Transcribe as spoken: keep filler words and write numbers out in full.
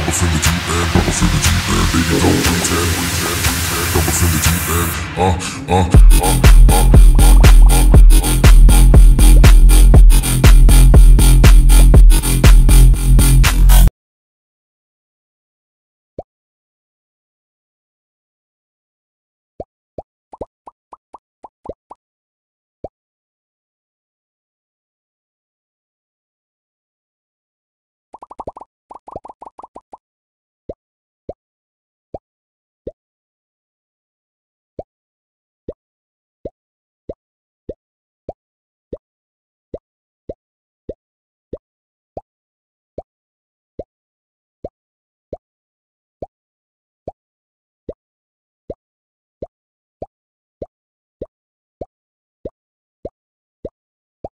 Bubbles in the deep end, bubbles in the deep end, baby don't pretend, pretend, pretend. Bubbles in the deep end, uh, uh, uh, uh, uh, uh, uh.